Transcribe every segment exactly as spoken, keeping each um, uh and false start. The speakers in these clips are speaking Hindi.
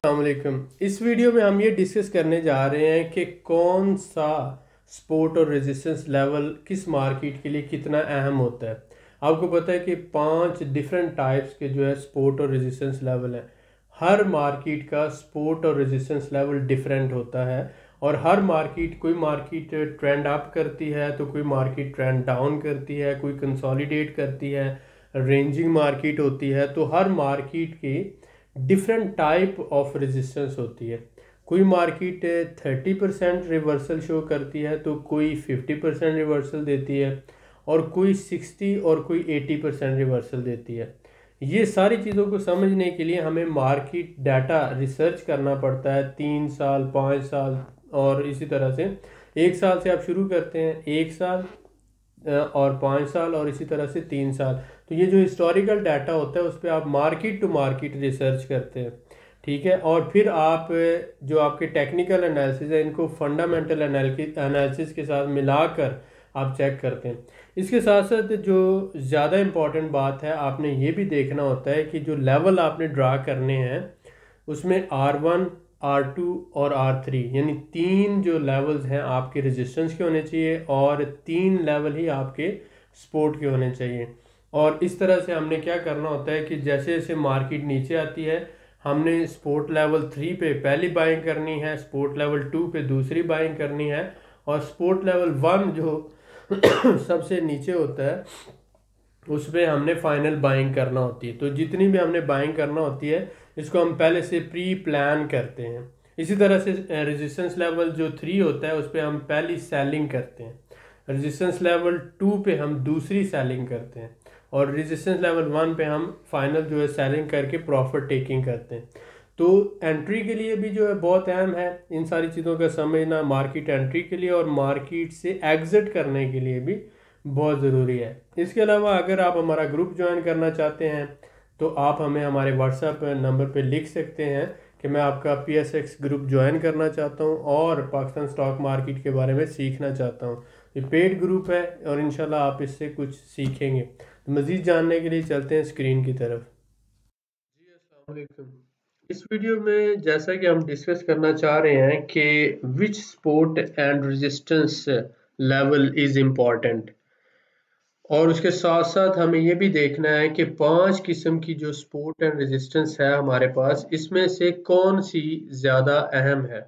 अस्सलाम वालेकुम। इस वीडियो में हम ये डिस्कस करने जा रहे हैं कि कौन सा सपोर्ट और रेजिस्टेंस लेवल किस मार्केट के लिए कितना अहम होता है। आपको पता है कि पांच डिफरेंट टाइप्स के जो है सपोर्ट और रेजिस्टेंस लेवल है। हर मार्केट का सपोर्ट और रेजिस्टेंस लेवल डिफरेंट होता है और हर मार्केट कोई मार्केट ट्रेंड अप करती है तो कोई मार्केट ट्रेंड डाउन करती है, कोई कंसोलिडेट करती है, रेंजिंग मार्केट होती है। तो हर मार्केट की डिफरेंट टाइप ऑफ रेजिस्टेंस होती है। कोई market thirty percent reversal show करती है तो कोई फिफ्टी परसेंट रिवर्सल देती है और कोई सिक्सटी और कोई एटी परसेंट रिवर्सल देती है। ये सारी चीज़ों को समझने के लिए हमें मार्केट डाटा रिसर्च करना पड़ता है। तीन साल, पाँच साल और इसी तरह से एक साल से आप शुरू करते हैं, एक साल और पाँच साल और इसी तरह से तीन साल। तो ये जो हिस्टोरिकल डाटा होता है उस पर आप मार्केट टू मार्केट रिसर्च करते हैं, ठीक है। और फिर आप जो आपके टेक्निकल एनालिसिस है इनको फंडामेंटल एनालिसिस के साथ मिलाकर आप चेक करते हैं। इसके साथ साथ जो ज़्यादा इम्पॉर्टेंट बात है, आपने ये भी देखना होता है कि जो लेवल आपने ड्रा करने हैं उसमें आर वन, आर टू और आर थ्री यानी तीन जो लेवल्स हैं आपके रेजिस्टेंस के होने चाहिए और तीन लेवल ही आपके सपोर्ट के होने चाहिए। और इस तरह से हमने क्या करना होता है कि जैसे जैसे मार्केट नीचे आती है हमने सपोर्ट लेवल थ्री पे पहली बाइंग करनी है, सपोर्ट लेवल टू पे दूसरी बाइंग करनी है और सपोर्ट लेवल वन जो सबसे नीचे होता है उस पर हमने फाइनल बाइंग करना होती है। तो जितनी भी हमने बाइंग करना होती है इसको हम पहले से प्री प्लान करते हैं। इसी तरह से रेजिस्टेंस लेवल जो थ्री होता है उस पर हम पहली सेलिंग करते हैं, रेजिस्टेंस लेवल टू पे हम दूसरी सेलिंग करते हैं और रेजिस्टेंस लेवल वन पे हम फाइनल जो है सेलिंग करके प्रॉफिट टेकिंग करते हैं। तो एंट्री के लिए भी जो है बहुत अहम है इन सारी चीज़ों का समझना, मार्केट एंट्री के लिए और मार्केट से एग्जिट करने के लिए भी बहुत ज़रूरी है। इसके अलावा अगर आप हमारा ग्रुप ज्वाइन करना चाहते हैं तो आप हमें हमारे व्हाट्सएप नंबर पे लिख सकते हैं कि मैं आपका P S X group join करना चाहता हूं और पाकिस्तान स्टॉक मार्केट के बारे में सीखना चाहता हूं। ये पेड ग्रुप है और इंशाल्लाह आप इससे कुछ सीखेंगे। तो मज़ीद जानने के लिए चलते हैं स्क्रीन की तरफ। जी अस्सलाम वालेकुम। इस वीडियो में जैसा कि हम डिस्कस करना चाह रहे हैं कि which support and resistance level is important और उसके साथ साथ हमें ये भी देखना है कि पांच किस्म की जो सपोर्ट एंड रेजिस्टेंस है हमारे पास इसमें से कौन सी ज़्यादा अहम है।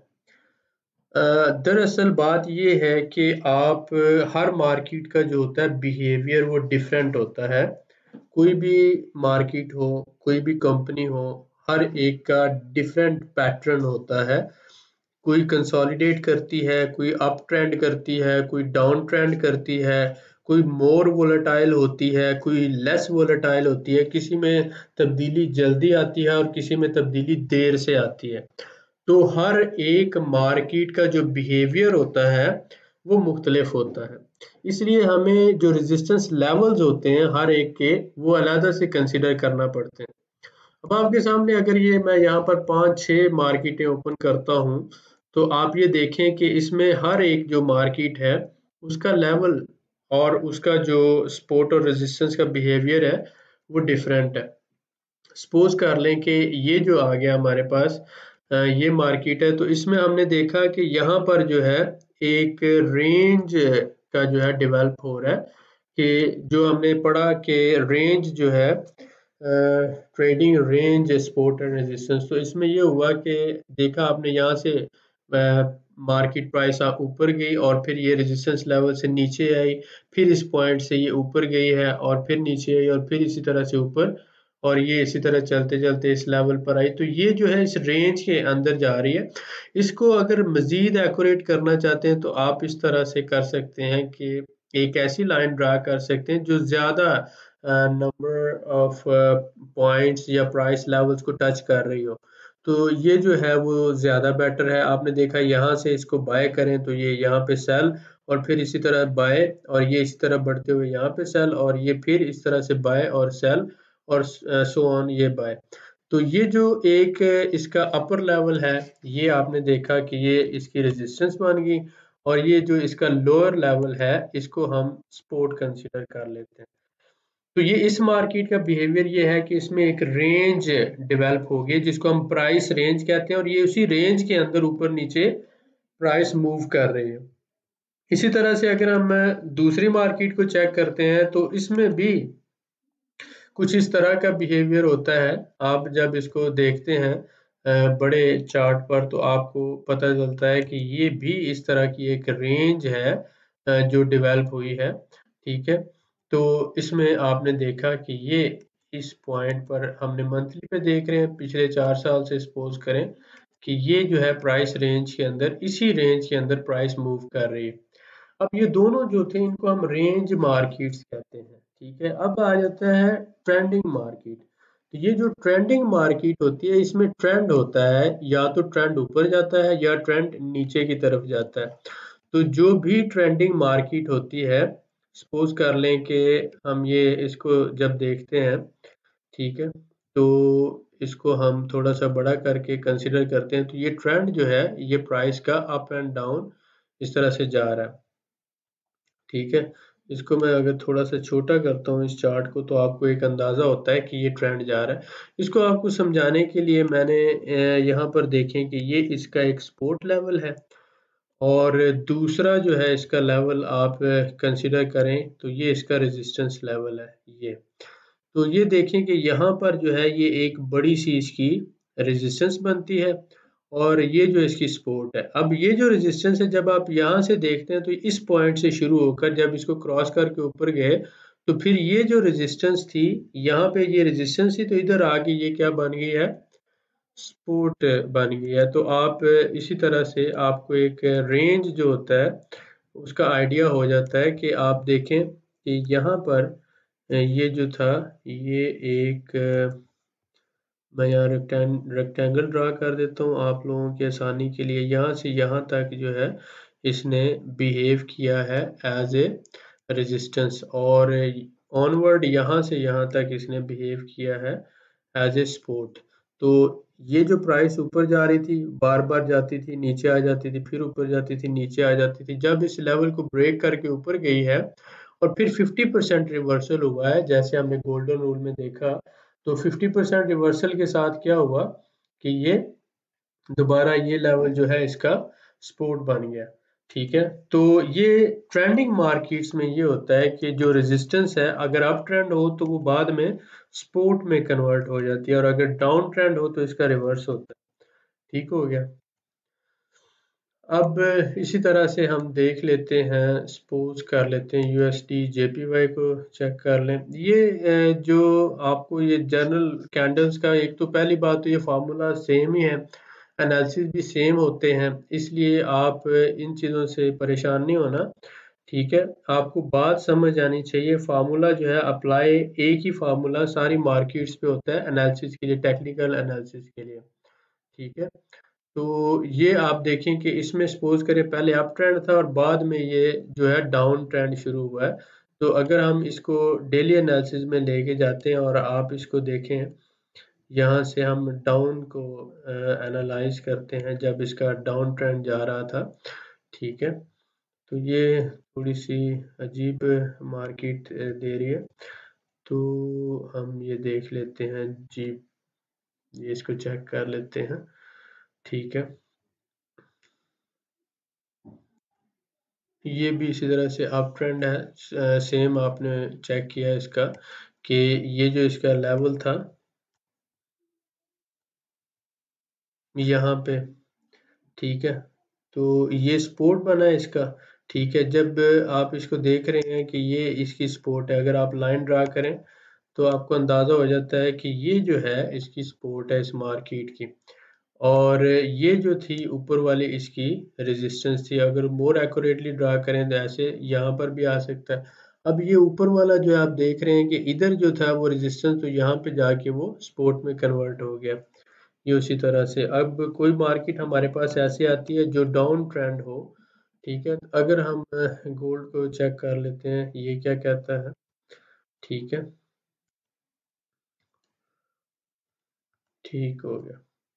दरअसल बात ये है कि आप हर मार्केट का जो होता है बिहेवियर वो डिफरेंट होता है। कोई भी मार्केट हो, कोई भी कंपनी हो, हर एक का डिफरेंट पैटर्न होता है। कोई कंसोलिडेट करती है, कोई अप ट्रेंड करती है, कोई डाउन ट्रेंड करती है, कोई मोर वोलेटाइल होती है, कोई लेस वोलेटाइल होती है, किसी में तब्दीली जल्दी आती है और किसी में तब्दीली देर से आती है। तो हर एक मार्केट का जो बिहेवियर होता है वो मुख्तलिफ होता है, इसलिए हमें जो रेजिस्टेंस लेवल्स होते हैं हर एक के वो अलग से कंसिडर करना पड़ते हैं। अब आपके सामने अगर ये मैं यहाँ पर पांच छह मार्केटें ओपन करता हूँ तो आप ये देखें कि इसमें हर एक जो मार्केट है उसका लेवल और उसका जो सपोर्ट और रेजिस्टेंस का बिहेवियर है वो डिफरेंट है। सपोज कर लें कि ये जो आ गया हमारे पास ये मार्केट है तो इसमें हमने देखा कि यहाँ पर जो है एक रेंज का जो है डेवलप हो रहा है कि जो हमने पढ़ा कि रेंज जो है trading range support and resistance. तो इसमें ये हुआ कि देखा आपने यहाँ से मार्केट प्राइस आप ऊपर गई और फिर ये रेजिस्टेंस लेवल से नीचे आई, फिर इस पॉइंट से ये ऊपर गई है और फिर नीचे आई और फिर इसी तरह से ऊपर और ये इसी तरह चलते चलते इस लेवल पर आई। तो ये जो है इस रेंज के अंदर जा रही है। इसको अगर मजीद एक्यूरेट करना चाहते हैं तो आप इस तरह से कर सकते हैं कि एक ऐसी लाइन ड्रा कर सकते हैं जो ज़्यादा नंबर ऑफ पॉइंट्स या प्राइस लेवल्स को टच कर रही हो। तो ये जो है वो ज़्यादा बेटर है। आपने देखा यहाँ से इसको बाय करें तो ये यहाँ पे सेल और फिर इसी तरह बाय और ये इसी तरह बढ़ते हुए यहाँ पे सेल और ये फिर इस तरह से बाय और सेल और सो ऑन ये बाय। तो ये जो एक इसका अपर लेवल है ये आपने देखा कि ये इसकी रेजिस्टेंस बन गई और ये जो इसका लोअर लेवल है इसको हम सपोर्ट कंसीडर कर लेते हैं। तो ये इस मार्केट का बिहेवियर ये है कि इसमें एक रेंज डेवलप हो गई जिसको हम प्राइस रेंज कहते हैं, और ये उसी रेंज के अंदर ऊपर नीचे प्राइस मूव कर रही है। इसी तरह से अगर हम दूसरी मार्केट को चेक करते हैं तो इसमें भी कुछ इस तरह का बिहेवियर होता है। आप जब इसको देखते हैं अ, बड़े चार्ट पर तो आपको पता चलता है कि ये भी इस तरह की एक रेंज है अ, जो डेवलप हुई है, ठीक है। तो इसमें आपने देखा कि ये इस पॉइंट पर हमने मंथली पे देख रहे हैं, पिछले चार साल से सपोज करें कि ये जो है प्राइस रेंज के अंदर, इसी रेंज के अंदर प्राइस मूव कर रही है। अब ये दोनों जो थे इनको हम रेंज मार्केट्स कहते हैं, ठीक है। अब आ जाता है ट्रेंडिंग मार्केट। तो ये जो ट्रेंडिंग मार्केट होती है इसमें ट्रेंड होता है, या तो ट्रेंड ऊपर जाता है या ट्रेंड नीचे की तरफ जाता है। तो जो भी ट्रेंडिंग मार्केट होती है, सपोज कर लें कि हम ये इसको जब देखते हैं, ठीक है, तो इसको हम थोड़ा सा बड़ा करके कंसिडर करते हैं, तो ये ट्रेंड जो है ये प्राइस का अप एंड डाउन इस तरह से जा रहा है, ठीक है। इसको मैं अगर थोड़ा सा छोटा करता हूँ इस चार्ट को, तो आपको एक अंदाज़ा होता है कि ये ट्रेंड जा रहा है। इसको आपको समझाने के लिए मैंने अ, यहाँ पर देखें कि ये इसका एक सपोर्ट लेवल है, और दूसरा जो है इसका लेवल आप कंसिडर करें तो ये इसका रेजिस्टेंस लेवल है ये। तो ये देखें कि यहाँ पर जो है ये एक बड़ी सी इसकी रेजिस्टेंस बनती है, और ये जो इसकी सपोर्ट है। अब ये जो रेजिस्टेंस है जब आप यहाँ से देखते हैं तो इस पॉइंट से शुरू होकर जब इसको क्रॉस करके ऊपर गए, तो फिर ये जो रेजिस्टेंस थी, यहाँ पे ये रेजिस्टेंस थी, तो इधर आके ये क्या बन गई है, सपोर्ट बन गई है। तो आप इसी तरह से आपको एक रेंज जो होता है उसका आइडिया हो जाता है कि आप देखें कि यहाँ पर ये जो था ये एक, मैं यहाँ रेक्टेंग रेक्टेंगल ड्रा कर देता हूँ आप लोगों की आसानी के लिए। यहाँ से यहाँ तक जो है इसने बिहेव किया है एज ए रेजिस्टेंस, और ऑनवर्ड यहाँ से यहाँ तक इसने बिहेव किया है एज ए सपोर्ट। तो ये जो प्राइस ऊपर जा रही थी, बार बार जाती थी, नीचे आ जाती थी, फिर ऊपर जाती थी, नीचे आ जाती थी। जब इस लेवल को ब्रेक करके ऊपर गई है और फिर फिफ्टी परसेंट रिवर्सल हुआ है, जैसे हमने गोल्डन रूल में देखा, तो फिफ्टी परसेंट रिवर्सल के साथ क्या हुआ कि ये दोबारा ये लेवल जो है इसका सपोर्ट बन गया, ठीक है। तो ये ट्रेंडिंग मार्केट्स में ये होता है कि जो रेजिस्टेंस है अगर अप ट्रेंड हो तो वो बाद में सपोर्ट में कन्वर्ट हो जाती है, और अगर डाउन ट्रेंड हो तो इसका रिवर्स होता है, ठीक हो गया। अब इसी तरह से हम देख लेते हैं, सपोज कर लेते हैं यूएसडी जेपीवाई को चेक कर लें। ये अ, जो आपको ये जनरल कैंडल्स का, एक तो पहली बात तो ये फार्मूला सेम ही है, एनालिसिस भी सेम होते हैं, इसलिए आप इन चीज़ों से परेशान नहीं होना, ठीक है। आपको बात समझ आनी चाहिए, फार्मूला जो है अप्लाई एक ही फार्मूला सारी मार्केट्स पे होता है एनालिसिस के लिए, टेक्निकल एनालिसिस के लिए, ठीक है। तो ये आप देखें कि इसमें सपोज करें पहले अप ट्रेंड था और बाद में ये जो है डाउन ट्रेंड शुरू हुआ है। तो अगर हम इसको डेली एनालिसिस में लेके जाते हैं और आप इसको देखें, यहाँ से हम डाउन को एनालाइज करते हैं जब इसका डाउन ट्रेंड जा रहा था, ठीक है। तो ये थोड़ी सी अजीब मार्केट दे रही है, तो हम ये देख लेते हैं जी, ये इसको चेक कर लेते हैं, ठीक है। ये भी इसी तरह से अप ट्रेंड है, सेम आपने चेक किया इसका कि ये जो इसका लेवल था यहाँ पे, ठीक है, तो ये सपोर्ट बना है इसका, ठीक है। जब आप इसको देख रहे हैं कि ये इसकी सपोर्ट है, अगर आप लाइन ड्रा करें तो आपको अंदाज़ा हो जाता है कि ये जो है इसकी सपोर्ट है इस मार्केट की, और ये जो थी ऊपर वाली इसकी रेजिस्टेंस थी। अगर मोर एक्यूरेटली ड्रा करें तो ऐसे यहाँ पर भी आ सकता है। अब ये ऊपर वाला जो आप देख रहे हैं कि इधर जो था वो रेजिस्टेंस, तो यहाँ पे जाके वो सपोर्ट में कन्वर्ट हो गया। ये उसी तरह से अब कोई मार्केट हमारे पास ऐसे आती है जो डाउन ट्रेंड हो, ठीक है। अगर हम गोल्ड को चेक कर लेते हैं ये क्या कहता है, ठीक है, ठीक हो गया।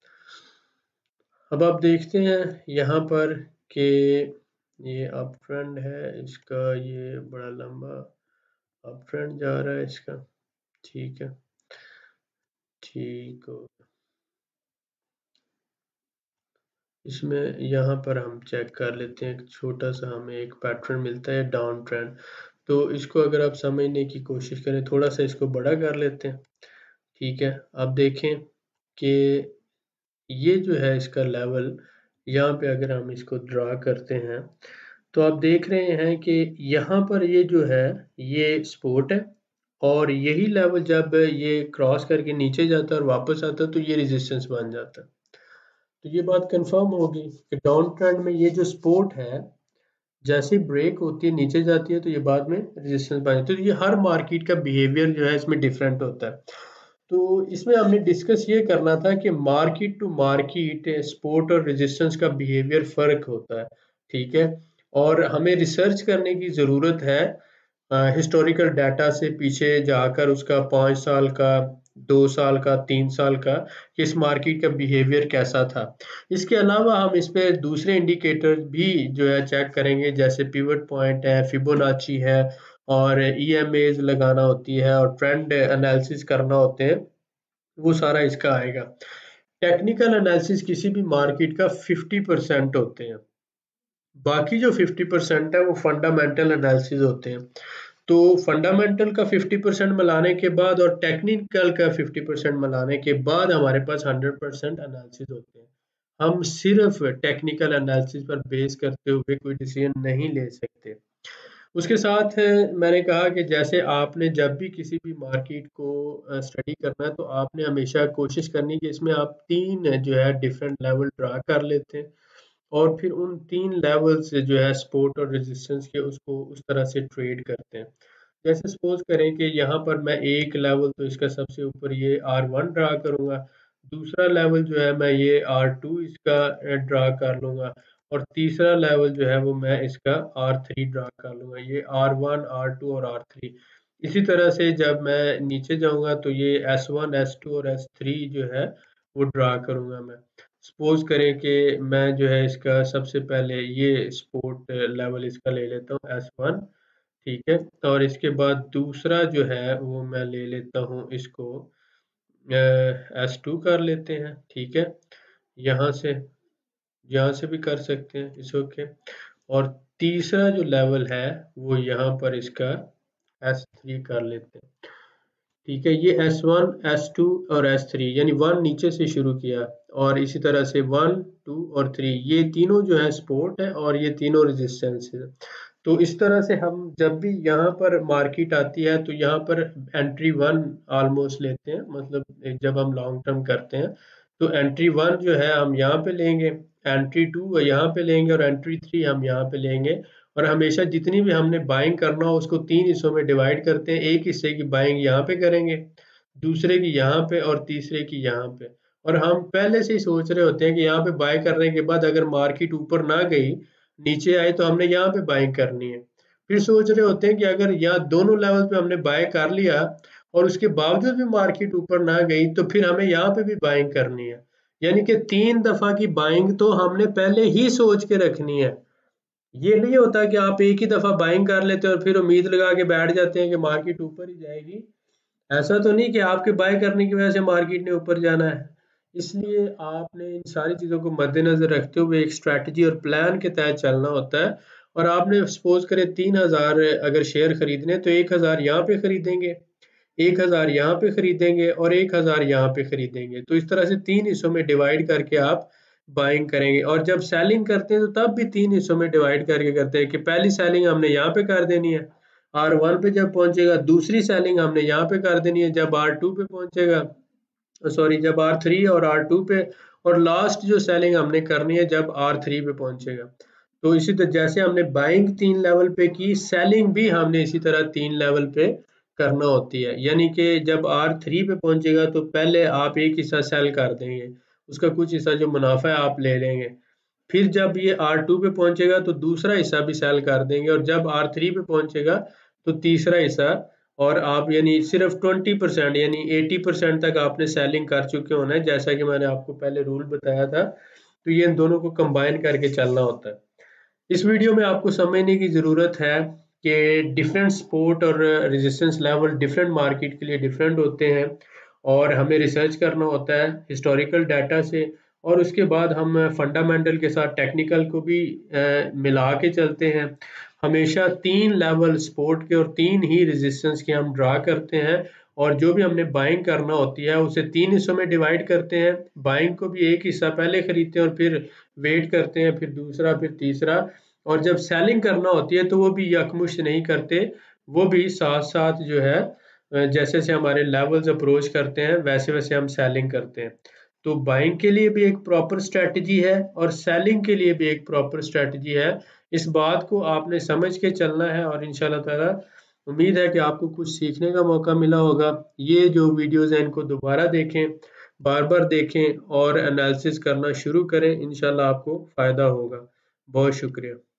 अब आप देखते हैं यहाँ पर कि ये अप ट्रेंड है इसका, ये बड़ा लंबा अब ट्रेंड जा रहा है इसका, ठीक है, ठीक हो। इसमें यहाँ पर हम चेक कर लेते हैं, एक छोटा सा हमें एक पैटर्न मिलता है डाउन ट्रेंड। तो इसको अगर आप समझने की कोशिश करें, थोड़ा सा इसको बड़ा कर लेते हैं, ठीक है। अब देखें कि ये जो है इसका लेवल, यहाँ पे अगर हम इसको ड्रा करते हैं तो आप देख रहे हैं कि यहाँ पर ये जो है ये सपोर्ट है, और यही लेवल जब ये क्रॉस करके नीचे जाता है और वापस आता है तो ये रेजिस्टेंस बन जाता है। तो ये बात कंफर्म होगी कि डाउन ट्रेंड में ये जो सपोर्ट है, जैसे ब्रेक होती है नीचे जाती है तो ये बाद में रेजिस्टेंस बन जाती है। तो ये हर मार्केट का बिहेवियर जो है इसमें डिफरेंट होता है। तो इसमें हमने डिस्कस ये करना था कि मार्केट टू मार्केट सपोर्ट और रेजिस्टेंस का बिहेवियर फर्क होता है, ठीक है। और हमें रिसर्च करने की ज़रूरत है हिस्टोरिकल डाटा से पीछे जाकर, उसका पाँच साल का, दो साल का, तीन साल का, किस मार्केट का बिहेवियर कैसा था। इसके अलावा हम इस पे दूसरे इंडिकेटर भी जो है चेक करेंगे, जैसे पिवट पॉइंट है, फिबोनाची है, और ई एम एज लगाना होती है और ट्रेंड एनालिसिस करना होते हैं, वो सारा इसका आएगा। टेक्निकल एनालिसिस किसी भी मार्केट का फिफ्टी परसेंट होते हैं, बाकी जो फिफ्टी परसेंट है वो फंडामेंटल एनालिसिस होते हैं। तो फंडामेंटल का फिफ्टी परसेंट मिलाने के बाद और टेक्निकल का फिफ्टी परसेंट मिलाने के बाद हमारे पास हंड्रेड परसेंट एनालिसिस होते हैं। हम सिर्फ टेक्निकल एनालिसिस पर बेस करते हुए कोई डिसीजन नहीं ले सकते। उसके साथ मैंने कहा कि जैसे आपने जब भी किसी भी मार्केट को स्टडी करना है तो आपने हमेशा कोशिश करनी कि इसमें आप तीन जो है डिफरेंट लेवल ड्रा कर लेते हैं, और फिर उन तीन लेवल से जो है सपोर्ट और रेजिस्टेंस के उसको उस तरह से ट्रेड करते हैं। जैसे सपोज करें कि यहाँ पर मैं एक लेवल तो इसका सबसे ऊपर ये आर वन ड्रा करूँगा, दूसरा लेवल जो है मैं ये आर टू इसका ड्रा कर लूँगा, और तीसरा लेवल जो है वो मैं इसका आर थ्री ड्रा कर लूँगा। ये आर वन, आर टू और आर थ्री। इसी तरह से जब मैं नीचे जाऊँगा तो ये एस वन, एस टू और एस थ्री जो है वो ड्रा करूँगा मैं। सपोज करें कि मैं जो है इसका सबसे पहले ये सपोर्ट लेवल इसका ले लेता हूँ एस वन, ठीक है, और इसके बाद दूसरा जो है वो मैं ले लेता हूँ इसको एस टू कर लेते हैं, ठीक है। यहाँ से यहाँ से भी कर सकते हैं, इस ओके। और तीसरा जो लेवल है वो यहाँ पर इसका एस थ्री कर लेते हैं, ठीक है। ये एस वन, एस टू और एस थ्री, यानी वन नीचे से शुरू किया, और इसी तरह से वन, टू और थ्री, ये तीनों जो है सपोर्ट है और ये तीनों रेजिस्टेंस है। तो इस तरह से हम जब भी यहाँ पर मार्केट आती है तो यहाँ पर एंट्री वन ऑलमोस्ट लेते हैं, मतलब जब हम लॉन्ग टर्म करते हैं तो एंट्री वन जो है हम यहाँ पे लेंगे, एंट्री टू यहाँ पे लेंगे, और एंट्री थ्री हम यहाँ पे लेंगे। और हमेशा जितनी भी हमने बाइंग करना हो उसको तीन हिस्सों में डिवाइड करते हैं, एक हिस्से की बाइंग यहाँ पे करेंगे, दूसरे की यहाँ पे, और तीसरे की यहाँ पे। और हम पहले से ही सोच रहे होते हैं कि यहाँ पे बाय करने के बाद अगर मार्केट ऊपर ना गई, नीचे आए, तो हमने यहाँ पे बाइंग करनी है। फिर सोच रहे होते हैं कि अगर यहाँ दोनों लेवल पे हमने बाय कर लिया और उसके बावजूद भी मार्केट ऊपर ना गई तो फिर हमें यहाँ पे भी बाइंग करनी है। यानी कि तीन दफा की बाइंग तो हमने पहले ही सोच के रखनी है। ये नहीं होता कि आप एक ही दफा बाइंग कर लेते हैं और फिर उम्मीद लगा के बैठ जाते हैं कि मार्केट ऊपर ही जाएगी। ऐसा तो नहीं कि आपके बाय करने की वजह से मार्केट ने ऊपर जाना है। इसलिए आपने इन सारी चीज़ों को मद्देनजर रखते हुए एक स्ट्रैटेजी और प्लान के तहत चलना होता है। और आपने सपोज करें तीन हजार अगर शेयर खरीदने, तो एक हजार यहाँ पे खरीदेंगे, एक हजार यहाँ पे खरीदेंगे, और एक हजार यहाँ पे खरीदेंगे। तो इस तरह से तीन हिस्सों में डिवाइड करके आप बाइंग करेंगे। और जब सेलिंग करते हैं तो तब भी तीन हिस्सों में डिवाइड करके करते हैं कि पहली सेलिंग हमने यहाँ पे कर देनी है, आर वन पे जब पहुंचेगा, दूसरी सेलिंग हमने यहाँ पे कर देनी है जब आर टू पे पहुंचेगा, सॉरी जब आर थ्री और आर टू पे, और लास्ट जो सेलिंग हमने करनी है जब आर थ्री पे पहुंचेगा। तो इसी तरह जैसे हमने बाइंग तीन लेवल पे की, सेलिंग भी हमने इसी तरह तीन लेवल पे करना होती है। यानी कि जब आर थ्री पे पहुंचेगा तो पहले आप एक हिस्सा सेल कर देंगे, उसका कुछ हिस्सा जो मुनाफा है आप ले लेंगे। फिर जब ये आर टू पे पहुंचेगा तो दूसरा हिस्सा भी सेल कर देंगे, और जब आर थ्री पे पहुंचेगा तो तीसरा हिस्सा। और आप यानी सिर्फ ट्वेंटी परसेंट यानी एटी परसेंट तक आपने सेलिंग कर चुके होना है, जैसा कि मैंने आपको पहले रूल बताया था। तो ये इन दोनों को कंबाइन करके चलना होता है। इस वीडियो में आपको समझने की ज़रूरत है कि डिफरेंट सपोर्ट और रेजिस्टेंस लेवल डिफरेंट मार्केट के लिए डिफरेंट होते हैं, और हमें रिसर्च करना होता है हिस्टोरिकल डाटा से, और उसके बाद हम फंडामेंटल के साथ टेक्निकल को भी अ, मिला के चलते हैं। हमेशा तीन लेवल सपोर्ट के और तीन ही रेजिस्टेंस के हम ड्रा करते हैं, और जो भी हमने बाइंग करना होती है उसे तीन हिस्सों में डिवाइड करते हैं। बाइंग को भी एक हिस्सा पहले खरीदते हैं और फिर वेट करते हैं, फिर दूसरा, फिर तीसरा, और जब सेलिंग करना होती है तो वो भी यकमुश्त नहीं करते, वो भी साथ साथ जो है अ, जैसे जैसे हमारे लेवल्स अप्रोच करते हैं वैसे वैसे हम सेलिंग करते हैं। तो बाइंग के लिए भी एक प्रॉपर स्ट्रेटजी है और सेलिंग के लिए भी एक प्रॉपर स्ट्रेटजी है। इस बात को आपने समझ के चलना है, और इंशाल्लाह ताला उम्मीद है कि आपको कुछ सीखने का मौका मिला होगा। ये जो वीडियोस हैं इनको दोबारा देखें, बार बार देखें और एनालिसिस करना शुरू करें, इंशाल्लाह आपको फ़ायदा होगा। बहुत शुक्रिया।